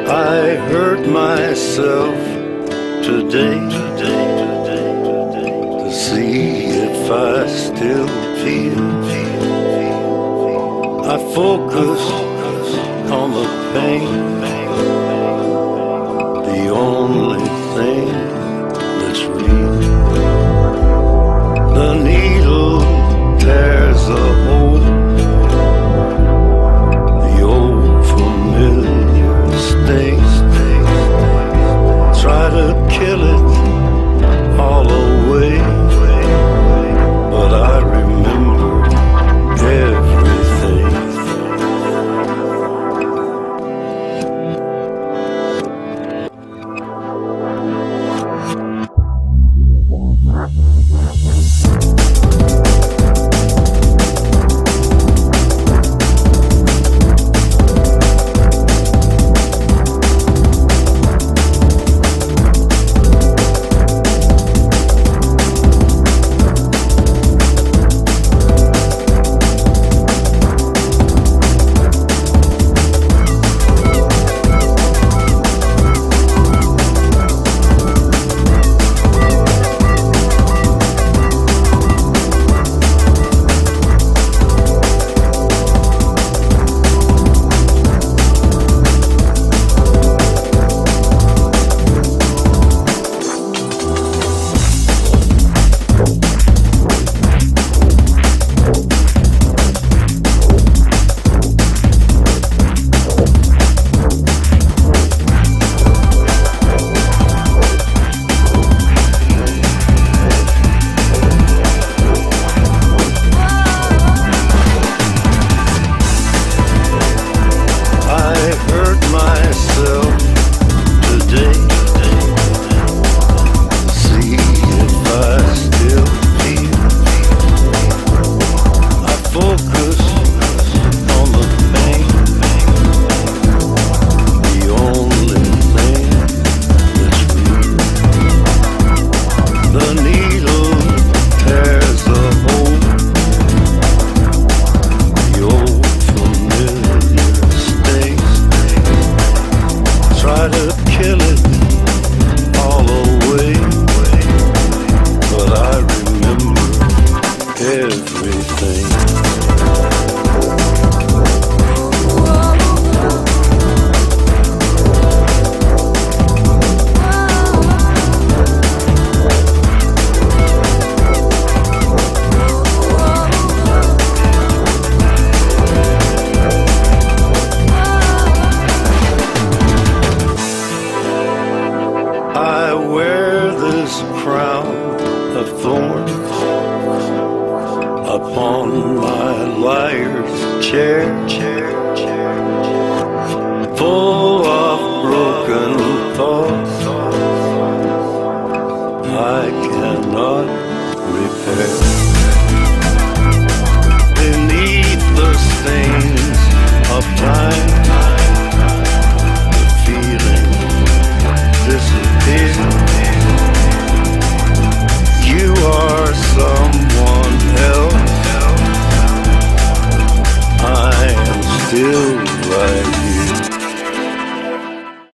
I hurt myself today to see if I still feel. I focus on the pain, the only thing that's real. The needle tears a hole, the old familiar sting. Try to kill it all away, but I remember everything. I wear this crown of thorns upon my liar's chair, full of broken thoughts I cannot repair. Beneath the stains of time